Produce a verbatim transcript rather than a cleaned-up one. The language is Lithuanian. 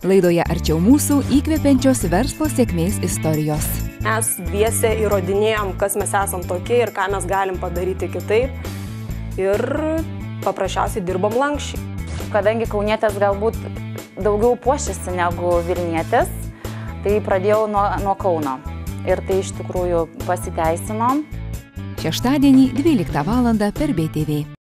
Laidoje Arčiau mūsų įkvepiančios verslo sėkmės istorijos. Mes dviese įrodinėjom, kas mes esam tokie ir ką mes galim padaryti kitaip. Ir paprasčiausiai dirbom lankščiai. Kadangi kaunietės galbūt daugiau puošiasi negu Vilnietės, tai pradėjau nuo, nuo Kauno. Ir tai iš tikrųjų pasiteisino. Šeštadienį dvyliktą valandą per B T V.